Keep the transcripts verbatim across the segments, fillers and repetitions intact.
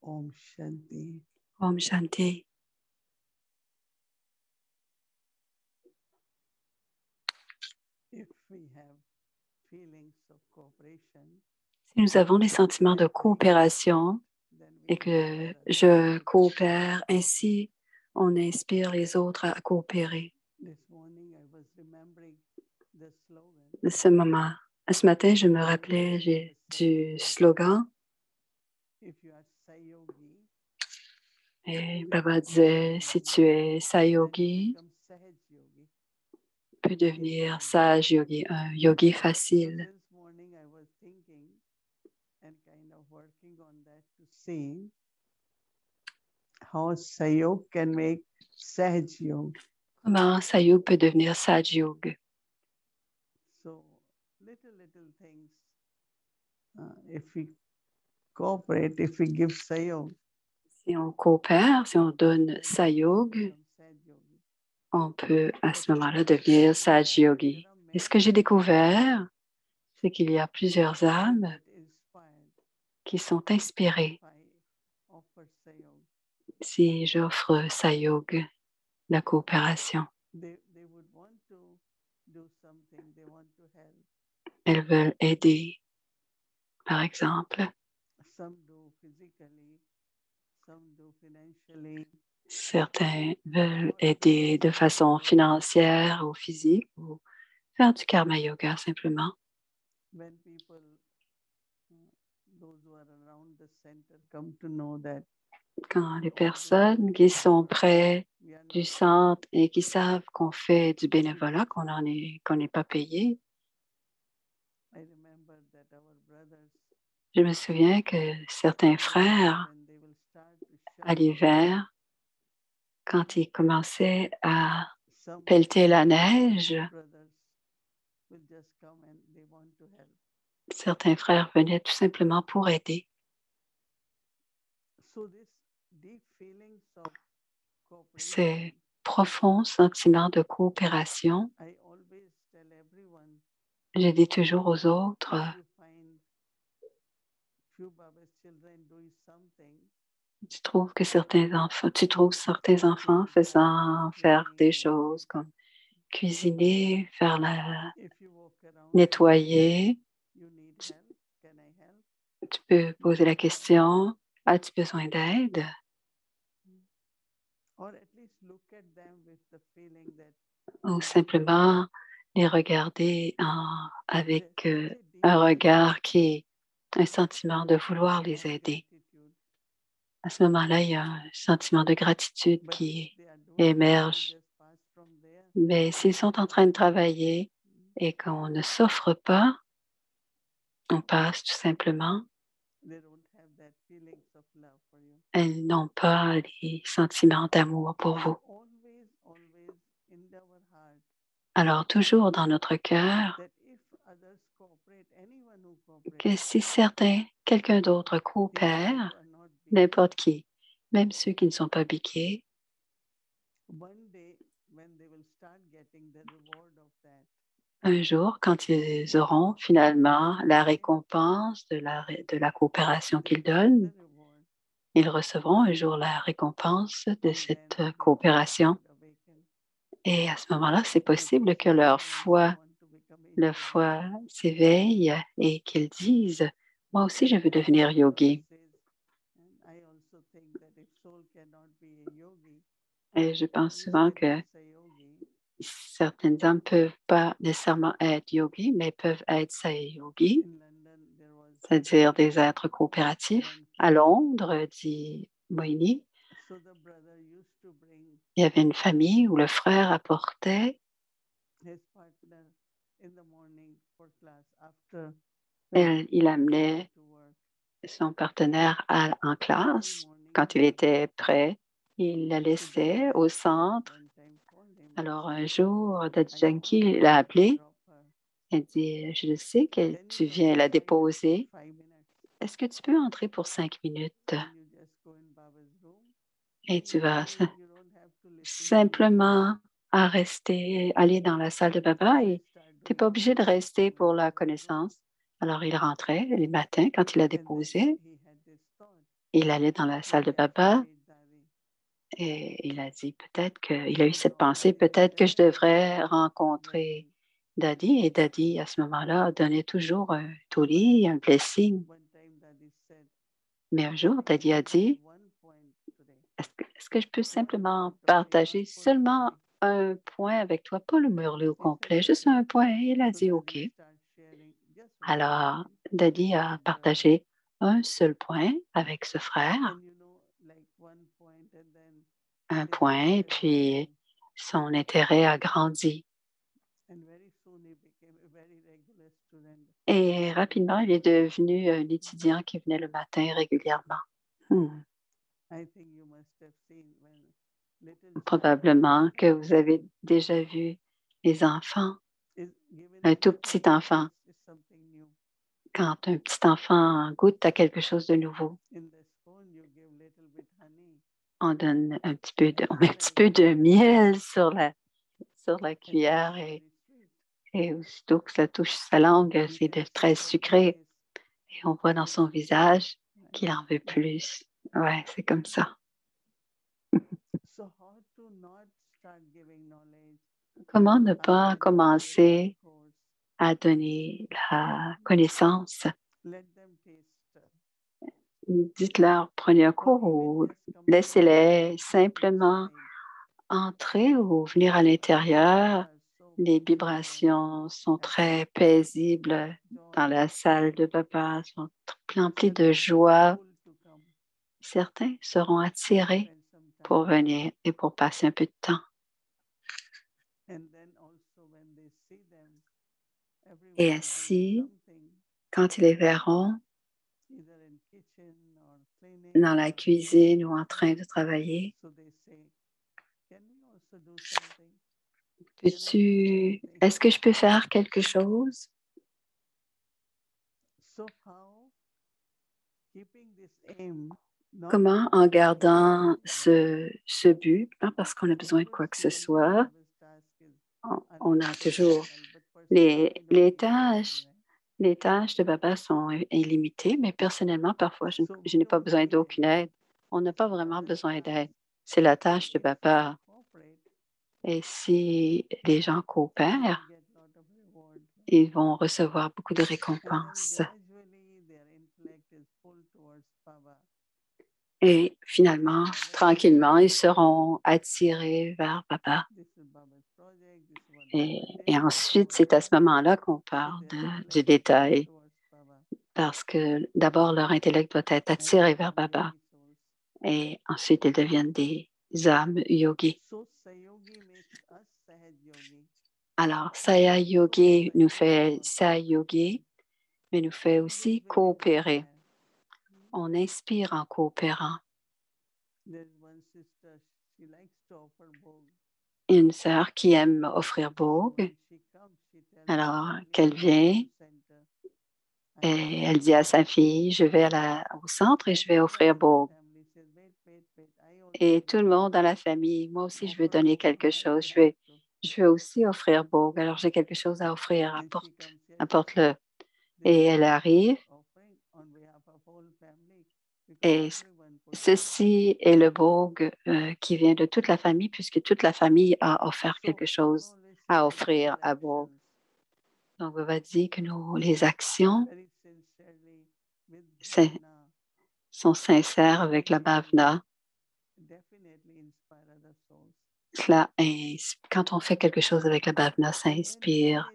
Om Shanti. Om Shanti. If we have feelings of cooperation, Si nous avons des sentiments de coopération then we et que inspire others. je coopère, ainsi on inspire les autres à coopérer. This morning I was remembering the slogan. De ce moment, ce matin, je me rappelais j'ai- du slogan If you are Sayogi, et Baba disait, si tu es Sayogi, become Sahaj Yogi. tu peux devenir Sage Yogi, un yogi So facile. this morning I was thinking and kind of working on that to see how Sayog can make Sahaj Yoga. Comment Sayog peut devenir Sage Yoga? So little, little things. Uh, if we cooperate, if we give Sayog, Si on coopère, si on donne Sayog, become Sahaj Yogi. on peut à ce moment-là devenir Sage Yogi. Et ce que j'ai découvert, c'est qu'il y a plusieurs âmes That inspired qui sont inspirées if I offer Sayog. si j'offre Sayog, la coopération. They, they would want to do something, they want to help. Elles veulent aider, par exemple. Some do physically, some do financially. Certains veulent aider de façon financière ou physique ou faire du karma yoga simplement. When people, uh, those who are around the center, come to know that Quand les personnes qui sont près we are du not centre et qui savent qu'on fait du bénévolat, qu'on en est, qu'on n'est pas payé, I remember that our brothers je me souviens que certains frères, when they will start to à shovel, l'hiver, quand ils commençaient à some pelleter la neige, brothers will just come and they want to help. certains frères venaient tout simplement pour aider. So this deep feelings of cooperation, Ces profonds sentiments de coopération, I always tell everyone, je dis toujours aux autres, if you find few Baba's children doing something, tu trouves que certains enfants, tu trouves certains enfants faisant faire des choses comme cuisiner, faire la, if you walk around, nettoyer, you need help, can I help? tu peux poser la question, as-tu besoin d'aide? Or at least look at them with the feeling that Ou simplement les regarder en- avec euh, un regard qui est un sentiment de vouloir les aider. gratitude. À ce moment-là, il y a un sentiment de gratitude But qui if they are doing, émerge. you just pass from there. Mais s'ils sont en train de travailler et qu'on ne s'offre pas, on passe tout simplement, They don't have that feelings of love for you. elles n'ont pas les sentiments d'amour pour vous. Always, always in our heart Alors, toujours dans notre cœur, that if others cooperate, anyone who cooperates, que si certains, quelqu'un d'autre even coopère, those who are not big, n'importe qui, même ceux qui ne sont pas biqués, one day when they will start getting the reward of that, un jour, quand ils auront finalement la récompense de la, de la coopération qu'ils the donnent, reward, ils recevront un jour la récompense de and cette then their coopération. faith would awaken. Et à ce moment-là, c'est And they possible que say, leur "I also foi, want to become a leur yogi." foi s'éveille et qu'ils disent, moi aussi, je veux devenir yogi. Says, and I also think that if soul cannot be a yogi, Et je at pense least souvent they que become a yogi. certaines âmes ne peuvent pas nécessairement être yogi, mais peuvent être sayogi, In London, there was c'est-à-dire des êtres coopératifs. À Londres, dit Moini, so the brother used to bring il y avait une famille où le frère apportait, his partner in the morning for class after elle- il amenait to work. son partenaire à- en Every classe. morning Quand il était prêt, il la laissait au centre. one time called him. Alors un jour, I Daddy know Janki you l'a want to appelé. drop her. Elle dit, je sais que Can tu you come viens la inside just for déposer. five minutes Est-ce que tu peux entrer pour cinq minutes and you just go in Baba's room? et tu vas You, you don't have to listen to me. simplement à rester, aller dans la salle de Baba et tu n'es pas obligé de rester pour la connaissance. Alors il rentrait les matins quand il la And then déposait he had this thought. il allait dans la salle de Baba et il a dit peut-être qu'il a eu cette pensée, peut-être que je devrais rencontrer Daddy. Et Daddy, à ce moment-là, donnait toujours un toli, un blessing. Mais un jour, Daddy a dit, est-ce que, est-ce que je peux simplement partager seulement un point avec toi, pas le murler au complet, juste un point. Et il a dit OK. Alors, Daddy a partagé un seul point avec ce frère, un point, puis son intérêt a grandi. Et rapidement, il est devenu un étudiant qui venait le matin régulièrement. Hmm. Probablement que vous avez déjà vu les enfants, un tout petit enfant. Quand un petit enfant goûte à quelque chose de nouveau, on donne un petit peu de, on met un petit peu de miel sur la, sur la cuillère et, et aussitôt que ça touche sa langue, c'est de très sucré. Et on voit dans son visage qu'il en veut plus. Ouais, c'est comme ça. Comment ne pas commencer à donner la connaissance? Dites-leur, prenez un cours ou laissez-les simplement entrer ou venir à l'intérieur. Les vibrations sont très paisibles dans la salle de Baba, sont remplies de joie. Certains seront attirés pour venir et pour passer un peu de temps. Et ainsi, quand ils les verront dans la cuisine ou en train de travailler, peux-tu, est-ce que je peux faire quelque chose? Comment, en gardant ce, ce but, pas parce qu'on a besoin de quoi que ce soit, on, on a toujours les, les tâches. Les tâches de Baba sont illimitées, mais personnellement, parfois, je, je n'ai pas besoin d'aucune aide. On n'a pas vraiment besoin d'aide. C'est la tâche de Baba. Et si les gens coopèrent, ils vont recevoir beaucoup de récompenses. Et finalement, tranquillement, ils seront attirés vers Baba. Et, et ensuite, c'est à ce moment-là qu'on parle de, du détail. Parce que d'abord, leur intellect doit être attiré vers Baba. Et ensuite, ils deviennent des âmes yogis. Alors, Saya Yogi nous fait Saya Yogi, mais nous fait aussi coopérer. On inspire en coopérant. Une sœur qui aime offrir Bhog, alors qu'elle vient, et elle dit à sa fille, je vais à la, au centre et je vais offrir Bhog. Et tout le monde dans la famille, moi aussi, je veux donner quelque chose. Je vais, je veux aussi offrir Bhog. Alors, j'ai quelque chose à offrir. Apporte, apporte-le. Et elle arrive. Et ceci est le Bhog euh, qui vient de toute la famille, puisque toute la famille a offert quelque chose à offrir à Bhog. Donc, Baba dit que nous, les actions sont sincères avec la bhavana. Cela, quand on fait quelque chose avec la bhavana, ça inspire,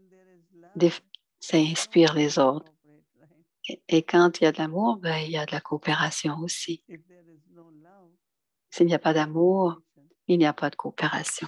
ça inspire les autres. Et, et quand il y a de l'amour, ben, il y a de la coopération aussi. S'il n'y a pas d'amour, il n'y a pas de coopération.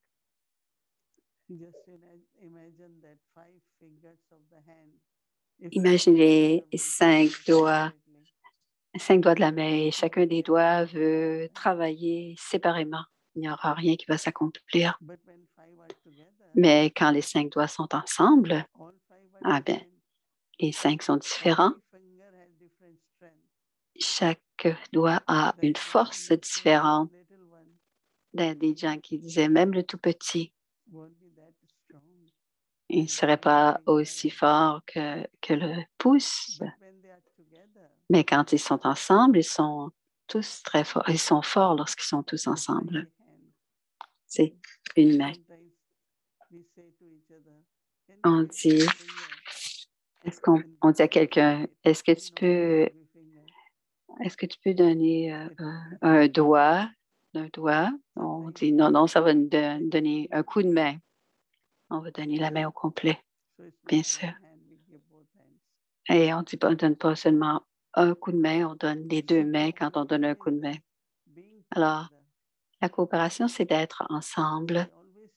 Imaginez cinq doigts, cinq doigts de la main et chacun des doigts veut travailler séparément. Il n'y aura rien qui va s'accomplir. Mais quand les cinq doigts sont ensemble, ah ben, les cinq sont différents. Chaque doigt a une force différente. Il y a des gens qui disaient même le tout petit, il ne serait pas aussi fort que, que le pouce. Mais quand ils sont ensemble, ils sont tous très forts. Ils sont forts lorsqu'ils sont tous ensemble. C'est une main. On dit, est-ce qu'on on dit à quelqu'un, est-ce que tu peux, est-ce que tu peux donner euh, un, un doigt, un doigt? On dit, non, non, ça va nous de- donner un coup de main. On va donner la main au complet, bien sûr. Et on dit, on ne donne pas seulement un coup de main, on donne les deux mains quand on donne un coup de main. Alors, la coopération, c'est d'être ensemble.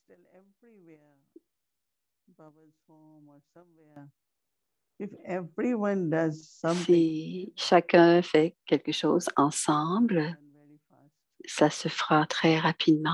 Si chacun fait quelque chose ensemble, ça se fera très rapidement.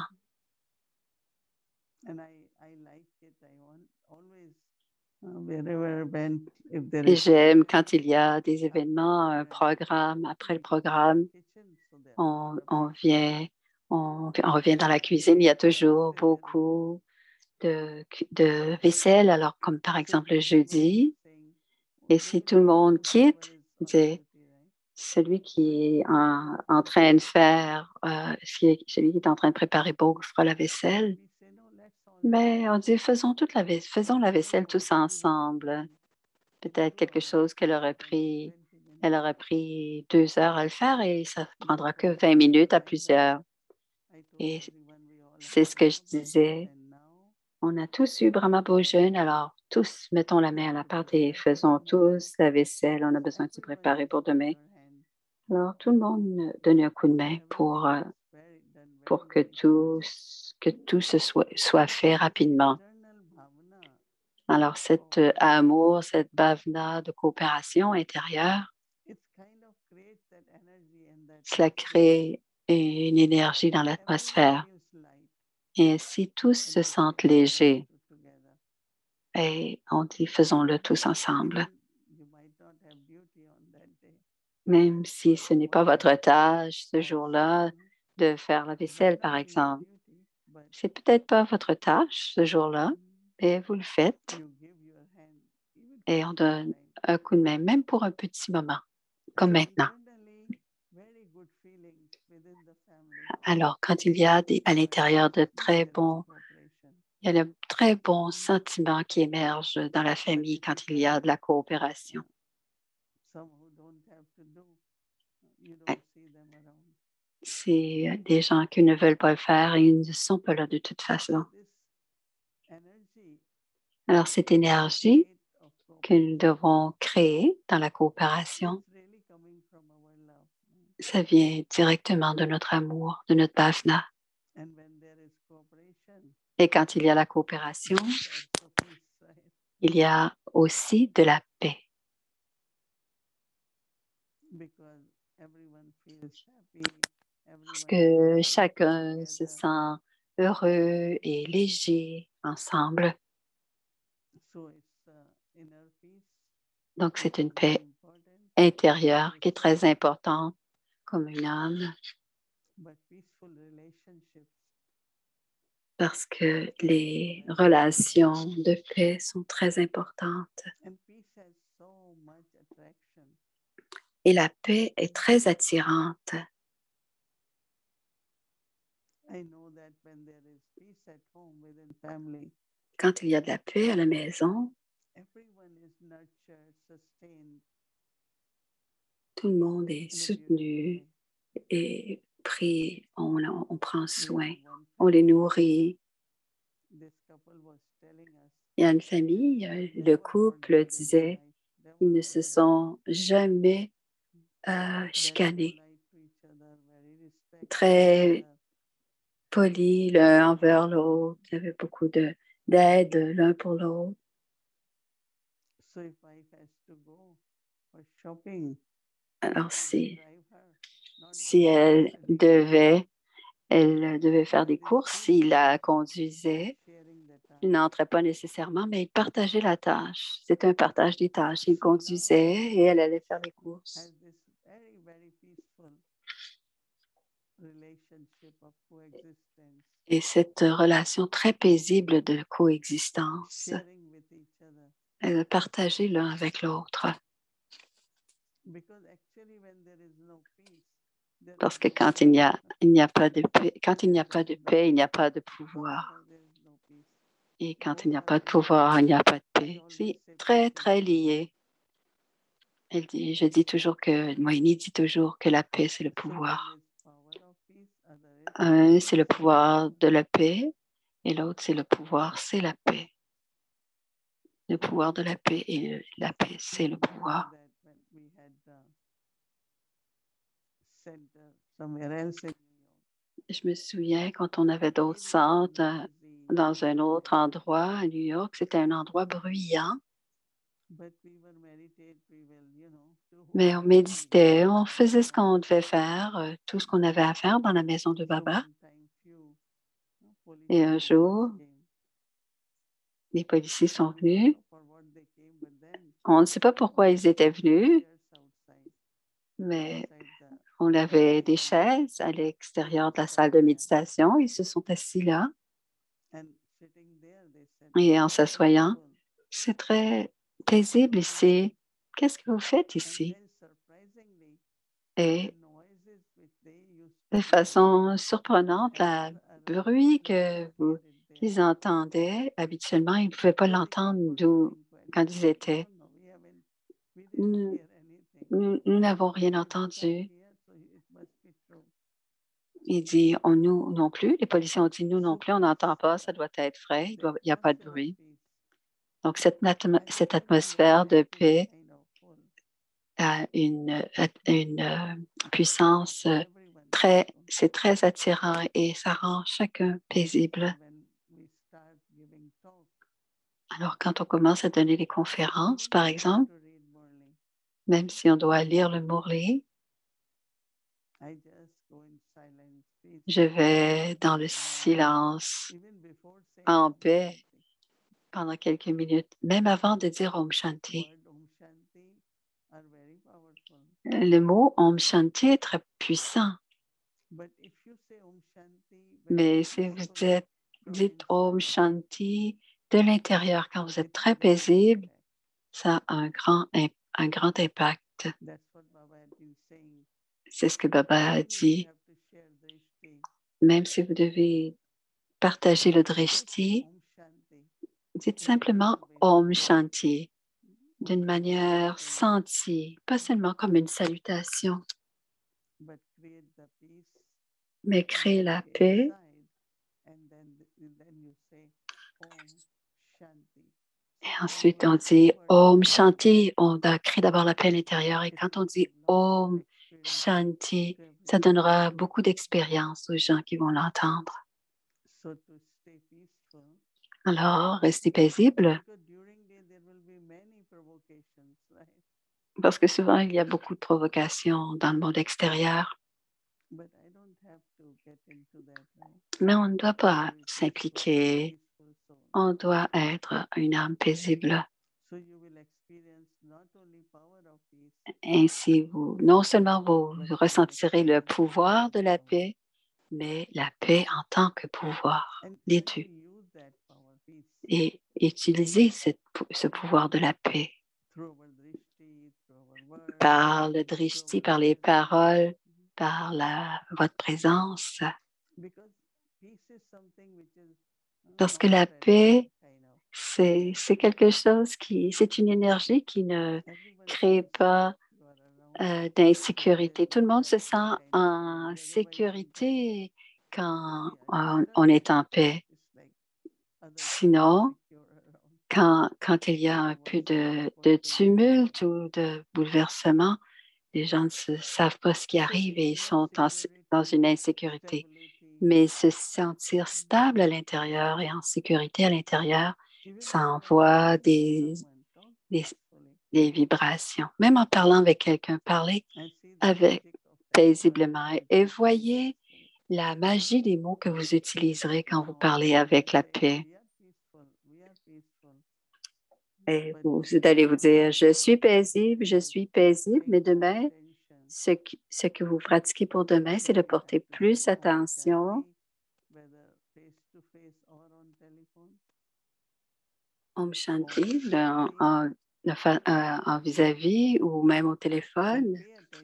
Et j'aime quand il y a des événements, un programme, après le programme, on, on vient, on, on revient dans la cuisine, il y a toujours beaucoup de, de vaisselle, alors comme par exemple le jeudi, et si tout le monde quitte, c'est celui qui est en, en train de faire, euh, celui qui est en train de préparer beaucoup fera la vaisselle. Mais on dit, faisons toute la vaisselle, faisons la vaisselle tous ensemble. Peut-être quelque chose qu'elle aurait pris, elle aurait pris deux heures à le faire et ça ne prendra que vingt minutes à plusieurs. Et c'est ce que je disais. On a tous eu Brahma Bhojan, alors tous mettons la main à la pâte et faisons tous la vaisselle. On a besoin de se préparer pour demain. Alors tout le monde donne un coup de main pour, euh, pour que tout, que tout se soit, soit fait rapidement. Alors cet euh, amour, cette bhavana de coopération intérieure, cela crée une énergie dans l'atmosphère. Et ainsi, tous se sentent légers. Et on dit, faisons-le tous ensemble. Même si ce n'est pas votre tâche ce jour-là de faire la vaisselle, par exemple. C'est peut-être pas votre tâche ce jour-là, mais vous le faites. Et on donne un coup de main, même pour un petit moment, comme maintenant. Alors, quand il y a des, à l'intérieur de très bons, il y a de très bons sentiments qui émergent dans la famille quand il y a de la coopération. C'est des gens qui ne veulent pas le faire et ils ne sont pas là de toute façon. Alors, cette énergie que nous devons créer dans la coopération, ça vient directement de notre amour, de notre bhavana. Et quand il y a la coopération, il y a aussi de la paix. Parce que chacun se sent heureux et léger ensemble. Donc, c'est une paix intérieure qui est très importante comme une âme. Parce que les relations de paix sont très importantes. Et la paix est très attirante. Quand il y a de la paix à la maison, tout le monde est soutenu et pris, on, on prend soin, on les nourrit. Il y a une famille, le couple disait, ils ne se sont jamais euh, chicanés, très polis l'un envers l'autre, il y avait beaucoup de, d'aide l'un pour l'autre. Alors, si, si elle devait, elle devait faire des courses, il la conduisait. Il n'entrait pas nécessairement, mais il partageait la tâche. C'était un partage des tâches. Il conduisait et elle allait faire les courses. Et cette relation très paisible de coexistence, elle a partagé l'un avec l'autre. Parce que quand il n'y a, il n'y a pas de paix, quand il n'y a pas de paix, il n'y a pas de pouvoir. Et quand il n'y a pas de pouvoir, il n'y a pas de paix. C'est très, très lié. Elle dit, je dis toujours que, Moïni dit toujours que la paix, c'est le pouvoir. Un, c'est le pouvoir de la paix, et l'autre, c'est le pouvoir, c'est la paix. Le pouvoir de la paix et la paix, c'est le pouvoir. Je me souviens quand on avait d'autres centres dans un autre endroit à New York, c'était un endroit bruyant. Mais on méditait, on faisait ce qu'on devait faire, tout ce qu'on avait à faire dans la maison de Baba. Et un jour, les policiers sont venus. On ne sait pas pourquoi ils étaient venus, mais on avait des chaises à l'extérieur de la salle de méditation. Ils se sont assis là. Et en s'assoyant, c'est très paisible ici. Qu'est-ce que vous faites ici? Et de façon surprenante, le bruit que vous, qu'ils entendaient habituellement, ils ne pouvaient pas l'entendre d'où quand ils étaient. Nous, nous, nous n'avons rien entendu. Il dit, on, nous non plus. Les policiers ont dit, nous non plus, on n'entend pas, ça doit être vrai, il n'y a pas de bruit. Donc, cette, atm cette atmosphère de paix a une, une euh, puissance très, c'est très attirant et ça rend chacun paisible. Alors, quand on commence à donner des conférences, par exemple, même si on doit lire le Murli, je vais dans le silence, en paix, pendant quelques minutes, même avant de dire Om Shanti. Le mot Om Shanti est très puissant. Mais si vous dites, dites Om Shanti de l'intérieur, quand vous êtes très paisible, ça a un grand, un grand impact. C'est ce que Baba a dit. Même si vous devez partager le drishti, dites simplement Om Shanti d'une manière sentie, pas seulement comme une salutation, mais créer la paix. Et ensuite, on dit Om Shanti. On crée d'abord la paix à l'intérieur. Et quand on dit Om Shanti, ça donnera beaucoup d'expérience aux gens qui vont l'entendre. Alors, restez paisible. Parce que souvent, il y a beaucoup de provocations dans le monde extérieur. Mais on ne doit pas s'impliquer. On doit être une âme paisible. Ainsi, vous, non seulement vous ressentirez le pouvoir de la paix, mais la paix en tant que pouvoir, les deux. Et utilisez cette, ce pouvoir de la paix par le drishti, par les paroles, par la, votre présence. Parce que la paix, c'est quelque chose qui, c'est une énergie qui ne crée pas euh, d'insécurité. Tout le monde se sent en sécurité quand on, on est en paix. Sinon, quand, quand il y a un peu de, de tumulte ou de bouleversement, les gens ne se, savent pas ce qui arrive et ils sont en, dans une insécurité. Mais se sentir stable à l'intérieur et en sécurité à l'intérieur, ça envoie des, des, des vibrations. Même en parlant avec quelqu'un, parlez avec paisiblement et voyez la magie des mots que vous utiliserez quand vous parlez avec la paix. Et vous allez vous dire, je suis paisible, je suis paisible, mais demain, ce que, ce que vous pratiquez pour demain, c'est de porter plus attention. Om Shanti, le, en, euh, en vis-à-vis ou même au téléphone.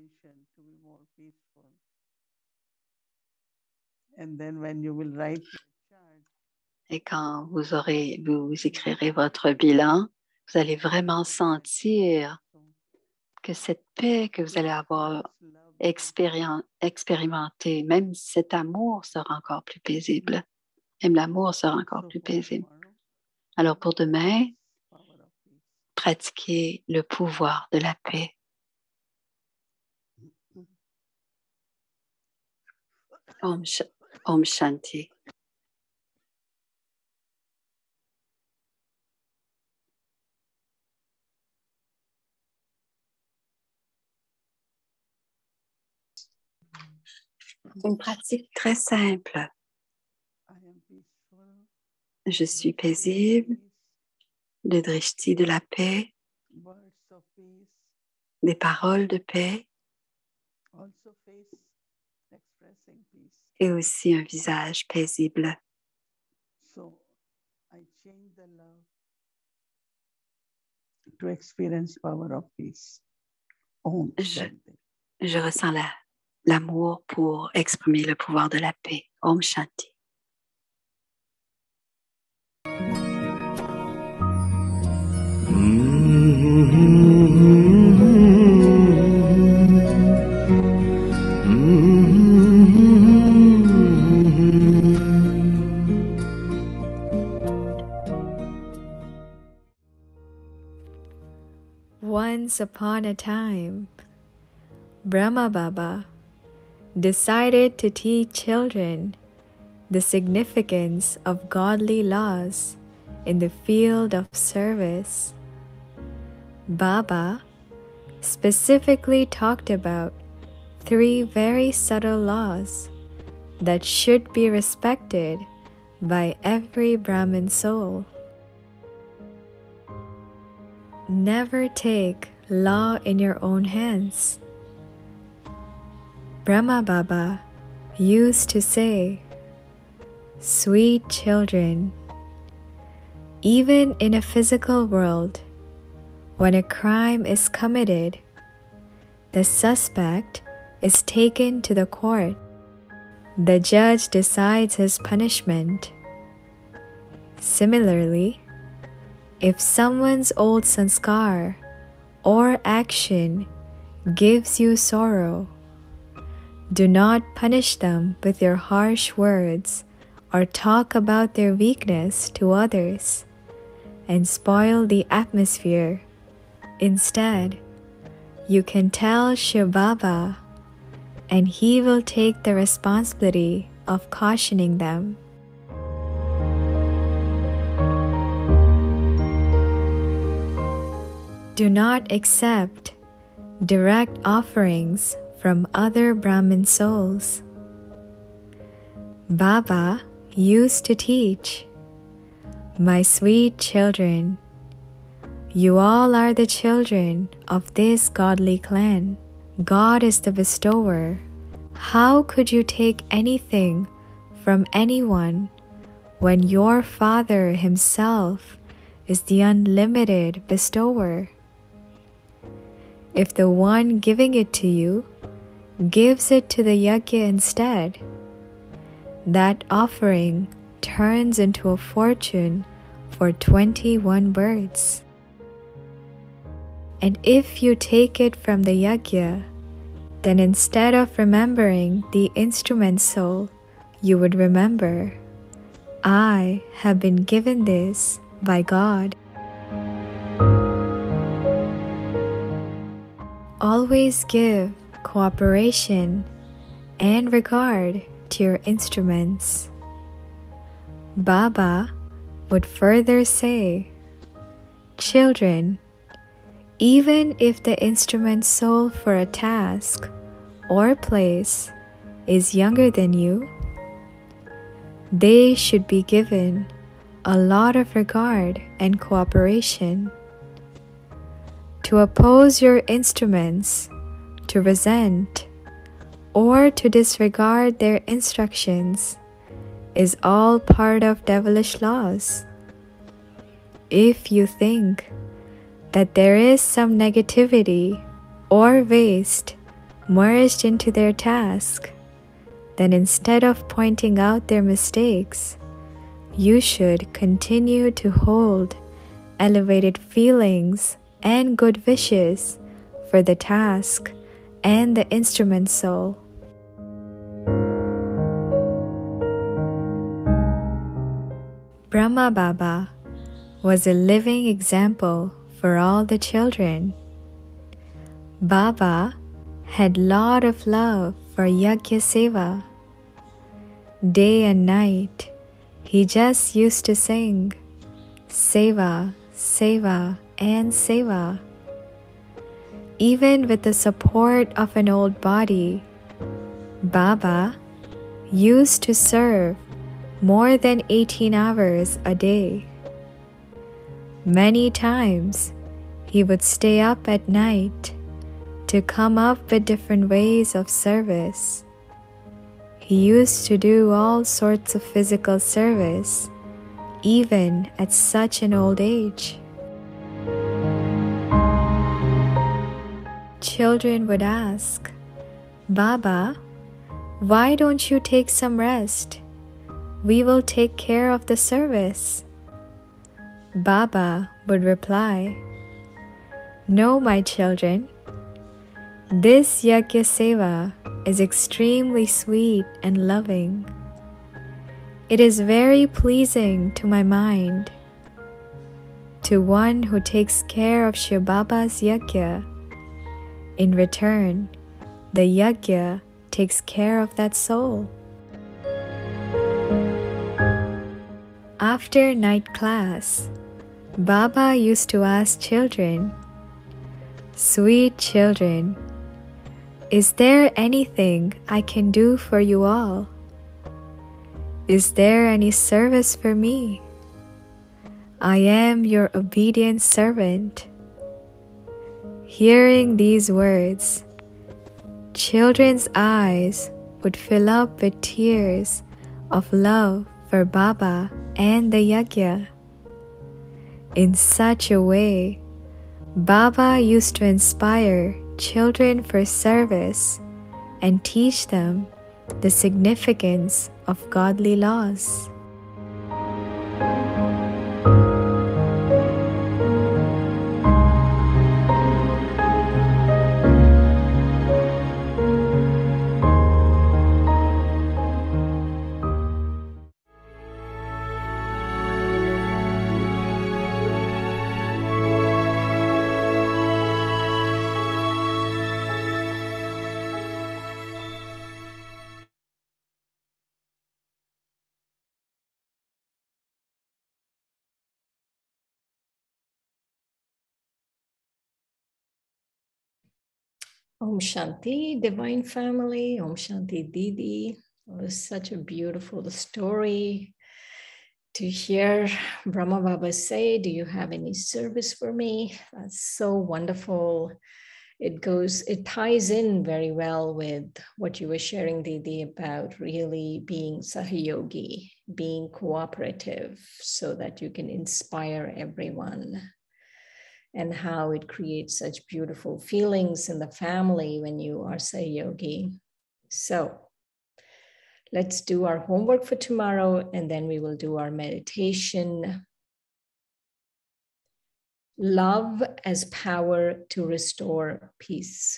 Et quand vous aurez, vous écrirez votre bilan, vous allez vraiment sentir que cette paix que vous allez avoir expérimenté, même cet amour sera encore plus paisible. Même l'amour sera encore plus paisible. Alors pour demain, pratiquez le pouvoir de la paix. Om, Om Shanti. C'est une pratique très simple. Je suis paisible, le drishti de la paix, des paroles de paix et aussi un visage paisible. Je, je ressens la, l'amour pour exprimer le pouvoir de la paix. Om Shanti. Once upon a time, Brahma Baba decided to teach children the significance of godly laws in the field of service. Baba specifically talked about three very subtle laws that should be respected by every Brahmin soul. Never take law in your own hands. Brahma Baba used to say, "Sweet children, even in a physical world, when a crime is committed, the suspect is taken to the court. The judge decides his punishment. Similarly, if someone's old sanskar or action gives you sorrow, do not punish them with your harsh words or talk about their weakness to others and spoil the atmosphere. Instead, you can tell Shiv Baba and he will take the responsibility of cautioning them." Do not accept direct offerings from other Brahmin souls. Baba used to teach, "My sweet children, you all are the children of this godly clan. God is the bestower. How could you take anything from anyone when your Father himself is the unlimited bestower? If the one giving it to you gives it to the yajna instead, that offering turns into a fortune for twenty-one birds. And if you take it from the yajna, then instead of remembering the instrument soul, you would remember, I have been given this by God." Always give cooperation and regard to your instruments. Baba would further say, "Children, even if the instrument soul for a task or place is younger than you, they should be given a lot of regard and cooperation. To oppose your instruments, to resent, or to disregard their instructions is all part of devilish laws. If you think that there is some negativity or waste merged into their task, then instead of pointing out their mistakes, you should continue to hold elevated feelings and good wishes for the task and the instrument soul. Brahma Baba was a living example for all the children. Baba had lot of love for Yajna Seva. Day and night, he just used to sing Seva, Seva, and Seva. Even with the support of an old body, Baba used to serve more than eighteen hours a day. Many times, he would stay up at night to come up with different ways of service. He used to do all sorts of physical service, even at such an old age. Children would ask, "Baba, why don't you take some rest? We will take care of the service." Baba would reply, "No, my children. This Yajna Seva is extremely sweet and loving. It is very pleasing to my mind. To one who takes care of Shiv Baba's Yajna, in return, the Yajna takes care of that soul." After night class, Baba used to ask children, "Sweet children, is there anything I can do for you all? Is there any service for me? I am your obedient servant." Hearing these words, children's eyes would fill up with tears of love for Baba and the Yajna. In such a way, Baba used to inspire children for service and teach them the significance of godly laws. Om Shanti, Divine Family. Om Shanti, Didi. It was such a beautiful story to hear Brahma Baba say, "Do you have any service for me?" That's so wonderful. It goes, it ties in very well with what you were sharing, Didi, about really being Sahayogi, being cooperative so that you can inspire everyone, and how it creates such beautiful feelings in the family when you are Sahayogi. So let's do our homework for tomorrow, and then we will do our meditation. Love as power to restore peace.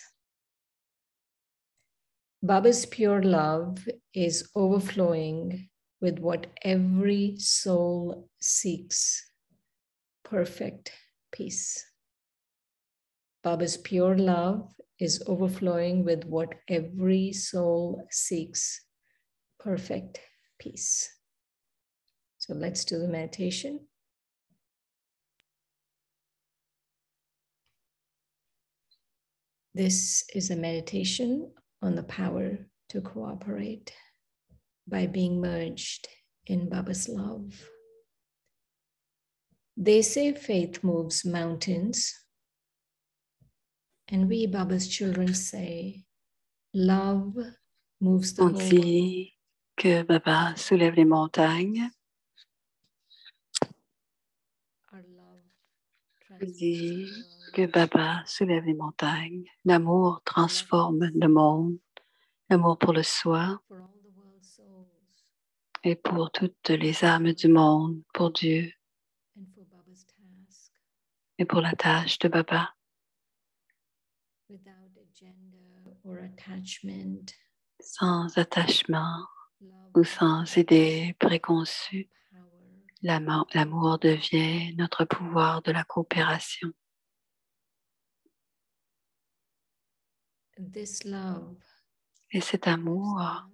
Baba's pure love is overflowing with what every soul seeks: perfect peace. Baba's pure love is overflowing with what every soul seeks: perfect peace. So let's do the meditation. This is a meditation on the power to cooperate by being merged in Baba's love. They say faith moves mountains, and we, Baba's children, say love moves the On whole dit que Baba soulève les montagnes. Our love Dis que Baba soulève les montagnes. L'amour transforme le monde. L'amour pour le soi et pour toutes les âmes du monde, pour Dieu et pour la tâche de Baba. Sans attachement ou sans idées préconçues, l'amour devient notre pouvoir de la coopération. Et cet amour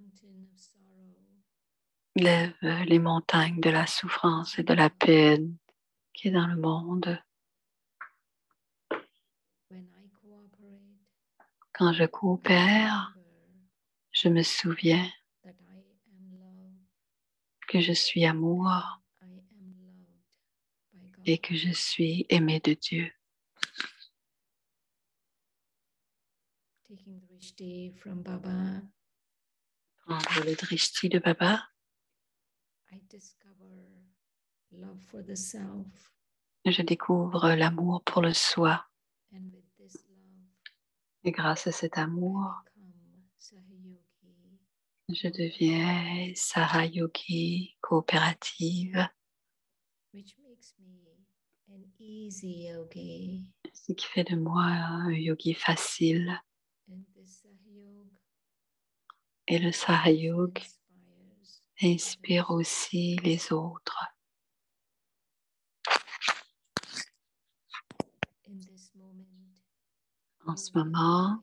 lève les montagnes de la souffrance et de la peine qui est dans le monde. Quand je coopère, je me souviens que je suis amour et que je suis aimé de Dieu. Prendre le drishti de Baba. Je découvre l'amour pour le soi. Et grâce à cet amour, je deviens Sahayogi, coopérative. Ce qui fait de moi un yogi facile. Et le Sahayog inspire aussi les autres. En ce moment,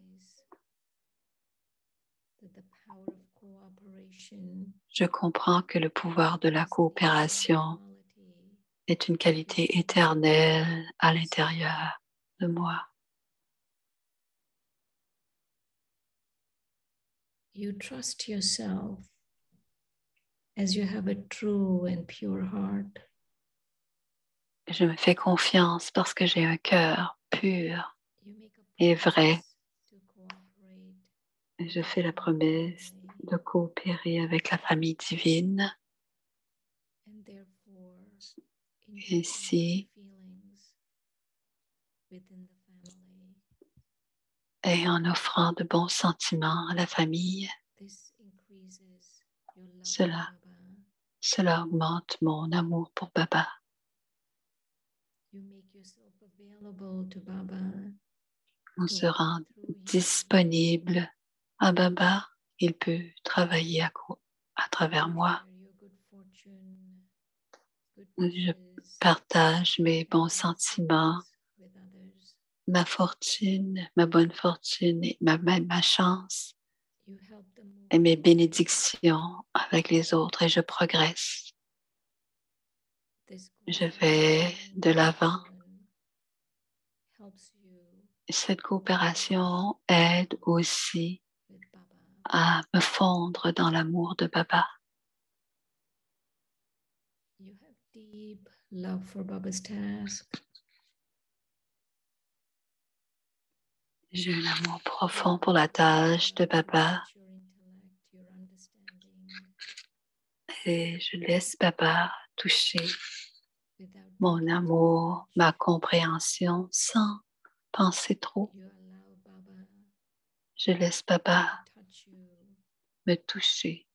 je comprends que le pouvoir de la coopération est une qualité éternelle à l'intérieur de moi. You trust yourself as you have a true and pure heart. Je me fais confiance parce que j'ai un cœur pur et vrai. Et je fais la promesse de coopérer avec la famille divine. Ainsi, et en offrant de bons sentiments à la famille, cela, cela augmente mon amour pour Baba. On se rend disponible à Baba. Il peut travailler à, à travers moi. Je partage mes bons sentiments, ma fortune, ma bonne fortune, et ma, ma, ma chance et mes bénédictions avec les autres et je progresse. Je vais de l'avant. Cette coopération aide aussi à me fondre dans l'amour de Baba. J'ai un amour profond pour la tâche de Baba et je laisse Baba toucher mon amour, ma compréhension sans penser trop. Je laisse Baba me toucher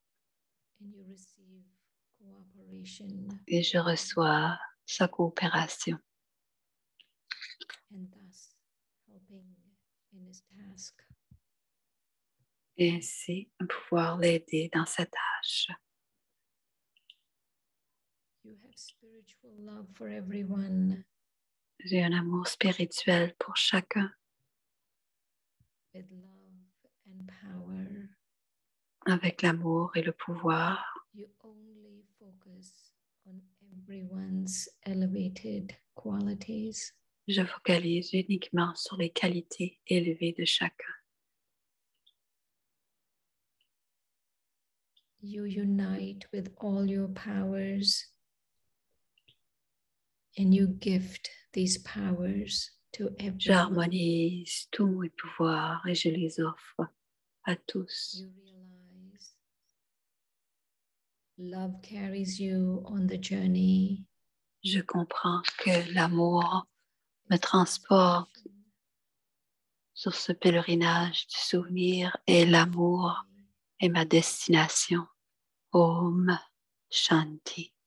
et je reçois sa coopération. Et ainsi pouvoir l'aider dans sa tâche. J'ai un amour spirituel pour chacun. Avec l'amour et le pouvoir. Je focalise uniquement sur les qualités élevées de chacun. You unite with all your powers and you gift these powers to everyone. J'harmonise tous mes pouvoirs et je les offre à tous. You realize love carries you on the journey. Je comprends que l'amour me transporte sur ce pèlerinage du souvenir et l'amour est ma destination. Om Shanti.